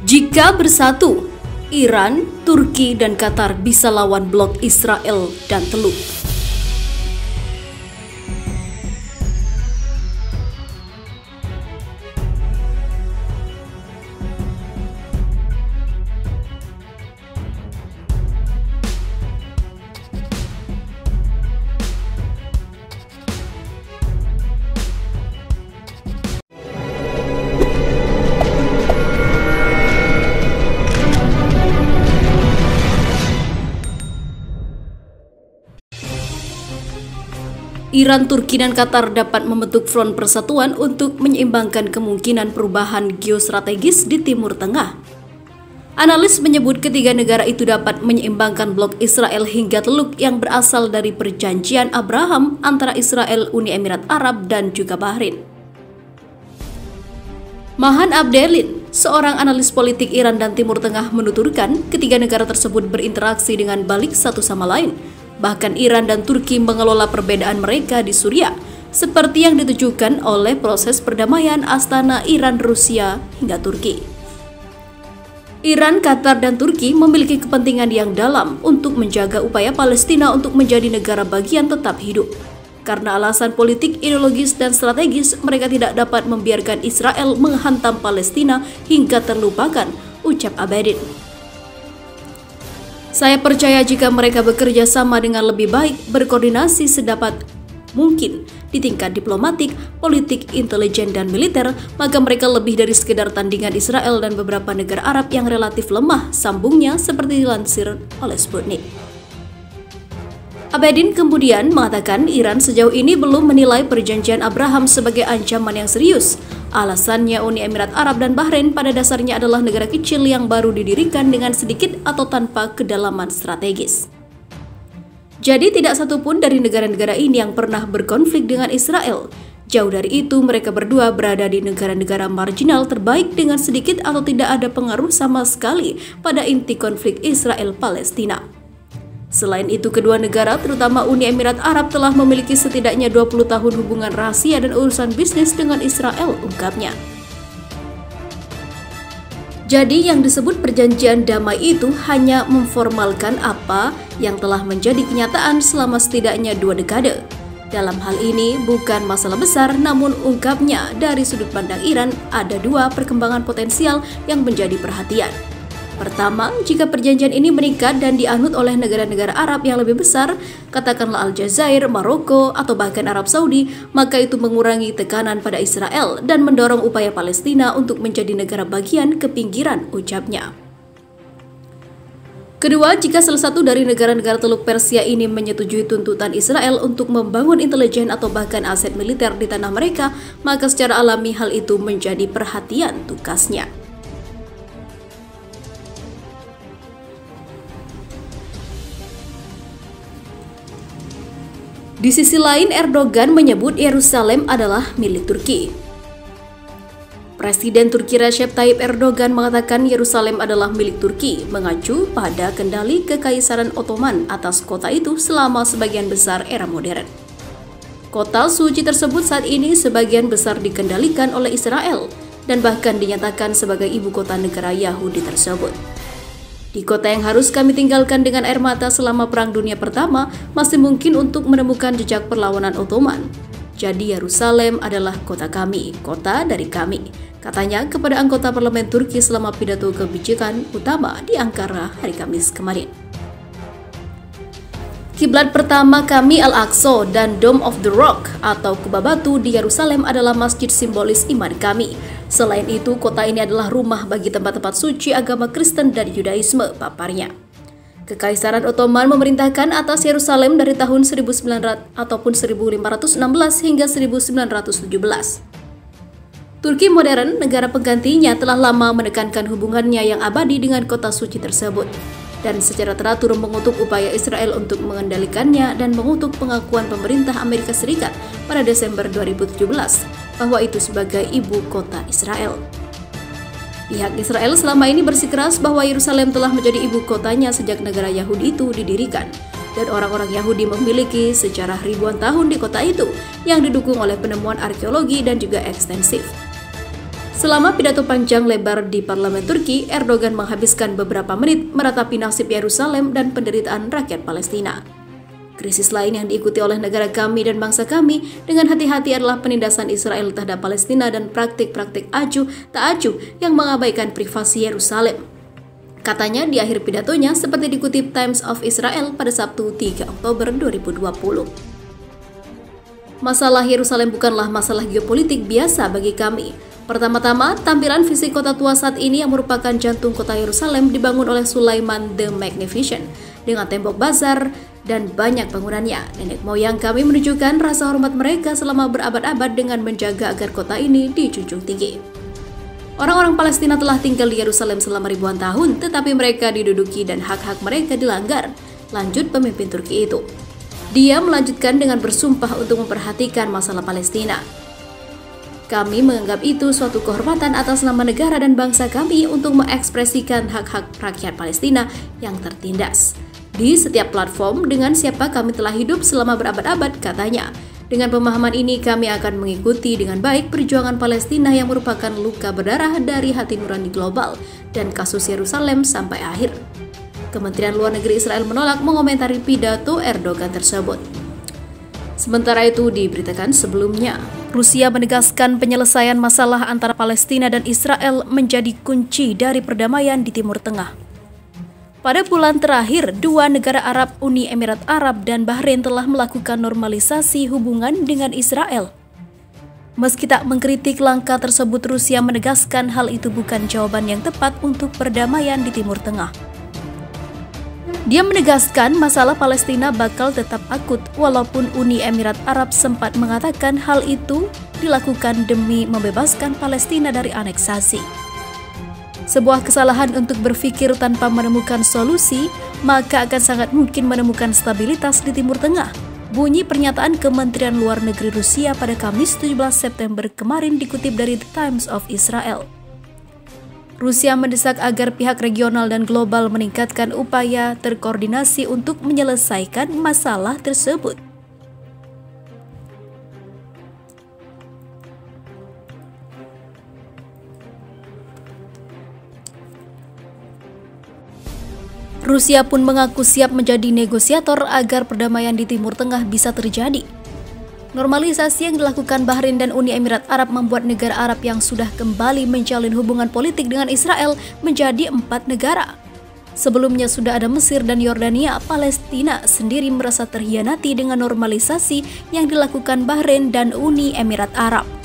Jika bersatu, Iran, Turki, dan Qatar bisa lawan blok Israel dan Teluk. Iran, Turki, dan Qatar dapat membentuk front persatuan untuk menyeimbangkan kemungkinan perubahan geostrategis di Timur Tengah. Analis menyebut ketiga negara itu dapat menyeimbangkan blok Israel hingga Teluk yang berasal dari perjanjian Abraham antara Israel, Uni Emirat Arab, dan juga Bahrain. Mahan Abdelin, seorang analis politik Iran dan Timur Tengah, menuturkan ketiga negara tersebut berinteraksi dengan balik satu sama lain. Bahkan Iran dan Turki mengelola perbedaan mereka di Suriah, seperti yang ditujukan oleh proses perdamaian Astana Iran, Rusia, hingga Turki. Iran, Qatar, dan Turki memiliki kepentingan yang dalam untuk menjaga upaya Palestina untuk menjadi negara bagian tetap hidup. Karena alasan politik, ideologis, dan strategis, mereka tidak dapat membiarkan Israel menghantam Palestina hingga terlupakan, ucap Abedin. Saya percaya jika mereka bekerja sama dengan lebih baik, berkoordinasi sedapat mungkin di tingkat diplomatik, politik, intelijen, dan militer, maka mereka lebih dari sekedar tandingan Israel dan beberapa negara Arab yang relatif lemah, sambungnya seperti dilansir oleh Sputnik. Abedin kemudian mengatakan Iran sejauh ini belum menilai perjanjian Abraham sebagai ancaman yang serius. Alasannya Uni Emirat Arab dan Bahrain pada dasarnya adalah negara kecil yang baru didirikan dengan sedikit atau tanpa kedalaman strategis. Jadi tidak satupun dari negara-negara ini yang pernah berkonflik dengan Israel. Jauh dari itu, mereka berdua berada di negara-negara marginal terbaik dengan sedikit atau tidak ada pengaruh sama sekali pada inti konflik Israel-Palestina. Selain itu, kedua negara, terutama Uni Emirat Arab, telah memiliki setidaknya 20 tahun hubungan rahasia dan urusan bisnis dengan Israel, ungkapnya. Jadi yang disebut perjanjian damai itu hanya memformalkan apa yang telah menjadi kenyataan selama setidaknya 2 dekade. Dalam hal ini bukan masalah besar, namun ungkapnya dari sudut pandang Iran ada 2 perkembangan potensial yang menjadi perhatian. Pertama, jika perjanjian ini meningkat dan dianut oleh negara-negara Arab yang lebih besar, katakanlah Aljazair, Maroko, atau bahkan Arab Saudi, maka itu mengurangi tekanan pada Israel dan mendorong upaya Palestina untuk menjadi negara bagian ke pinggiran, ucapnya. Kedua, jika salah satu dari negara-negara Teluk Persia ini menyetujui tuntutan Israel untuk membangun intelijen atau bahkan aset militer di tanah mereka, maka secara alami hal itu menjadi perhatian tukasnya. Di sisi lain, Erdogan menyebut Yerusalem adalah milik Turki. Presiden Turki Recep Tayyip Erdogan mengatakan Yerusalem adalah milik Turki, mengacu pada kendali Kekaisaran Ottoman atas kota itu selama sebagian besar era modern. Kota suci tersebut saat ini sebagian besar dikendalikan oleh Israel dan bahkan dinyatakan sebagai ibu kota negara Yahudi tersebut. Di kota yang harus kami tinggalkan dengan air mata selama Perang Dunia Pertama, masih mungkin untuk menemukan jejak perlawanan Ottoman. Jadi Yerusalem adalah kota kami, kota dari kami, katanya kepada anggota parlemen Turki selama pidato kebijakan utama di Ankara hari Kamis kemarin. Kiblat pertama kami Al-Aqsa dan Dome of the Rock atau Kubah Batu di Yerusalem adalah masjid simbolis iman kami. Selain itu, kota ini adalah rumah bagi tempat-tempat suci agama Kristen dan Yudaisme, paparnya. Kekaisaran Ottoman memerintahkan atas Yerusalem dari tahun 1900 ataupun 1516 hingga 1917. Turki modern, negara penggantinya, telah lama menekankan hubungannya yang abadi dengan kota suci tersebut dan secara teratur mengutuk upaya Israel untuk mengendalikannya dan mengutuk pengakuan pemerintah Amerika Serikat pada Desember 2017 bahwa itu sebagai ibu kota Israel. Pihak Israel selama ini bersikeras bahwa Yerusalem telah menjadi ibu kotanya sejak negara Yahudi itu didirikan, dan orang-orang Yahudi memiliki sejarah ribuan tahun di kota itu yang didukung oleh penemuan arkeologi dan juga ekstensif. Selama pidato panjang lebar di parlemen Turki, Erdogan menghabiskan beberapa menit meratapi nasib Yerusalem dan penderitaan rakyat Palestina. Krisis lain yang diikuti oleh negara kami dan bangsa kami dengan hati-hati adalah penindasan Israel terhadap Palestina dan praktik-praktik acuh tak acuh yang mengabaikan privasi Yerusalem. Katanya di akhir pidatonya seperti dikutip Times of Israel pada Sabtu 3 Oktober 2020. Masalah Yerusalem bukanlah masalah geopolitik biasa bagi kami. Pertama-tama, tampilan fisik kota tua saat ini yang merupakan jantung kota Yerusalem dibangun oleh Sulaiman the Magnificent dengan tembok bazar dan banyak bangunannya. Nenek moyang kami menunjukkan rasa hormat mereka selama berabad-abad dengan menjaga agar kota ini dijunjung tinggi. Orang-orang Palestina telah tinggal di Yerusalem selama ribuan tahun, tetapi mereka diduduki dan hak-hak mereka dilanggar. Lanjut pemimpin Turki itu. Dia melanjutkan dengan bersumpah untuk memperhatikan masalah Palestina. Kami menganggap itu suatu kehormatan atas nama negara dan bangsa kami untuk mengekspresikan hak-hak rakyat Palestina yang tertindas. Di setiap platform dengan siapa kami telah hidup selama berabad-abad, katanya. Dengan pemahaman ini kami akan mengikuti dengan baik perjuangan Palestina yang merupakan luka berdarah dari hati nurani global dan kasus Yerusalem sampai akhir. Kementerian Luar Negeri Israel menolak mengomentari pidato Erdogan tersebut. Sementara itu diberitakan sebelumnya, Rusia menegaskan penyelesaian masalah antara Palestina dan Israel menjadi kunci dari perdamaian di Timur Tengah. Pada bulan terakhir, dua negara Arab, Uni Emirat Arab dan Bahrain telah melakukan normalisasi hubungan dengan Israel. Meski tak mengkritik langkah tersebut, Rusia menegaskan hal itu bukan jawaban yang tepat untuk perdamaian di Timur Tengah. Dia menegaskan masalah Palestina bakal tetap akut walaupun Uni Emirat Arab sempat mengatakan hal itu dilakukan demi membebaskan Palestina dari aneksasi. Sebuah kesalahan untuk berpikir tanpa menemukan solusi, maka akan sangat mungkin menemukan stabilitas di Timur Tengah. Bunyi pernyataan Kementerian Luar Negeri Rusia pada Kamis 17 September kemarin dikutip dari The Times of Israel. Rusia mendesak agar pihak regional dan global meningkatkan upaya terkoordinasi untuk menyelesaikan masalah tersebut. Rusia pun mengaku siap menjadi negosiator agar perdamaian di Timur Tengah bisa terjadi. Normalisasi yang dilakukan Bahrain dan Uni Emirat Arab membuat negara Arab yang sudah kembali menjalin hubungan politik dengan Israel menjadi 4 negara. Sebelumnya sudah ada Mesir dan Yordania. Palestina sendiri merasa terhianati dengan normalisasi yang dilakukan Bahrain dan Uni Emirat Arab.